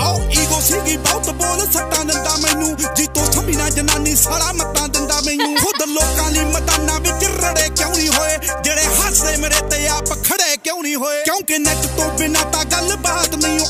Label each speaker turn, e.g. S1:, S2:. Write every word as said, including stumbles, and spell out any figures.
S1: आओ ईगो सीगी बहुत बोल सट्टा दिंदा मैनू जी तो थमी ना जनानी सारा मत्ता दिंदा मैनू खुद लोकां ली मैदानां विच रड़े क्यों नहीं होए जेड़े हासे मेरे ते आप खड़े क्यों नहीं होए क्योंकि नेट तो बिना तां गल बात नहीं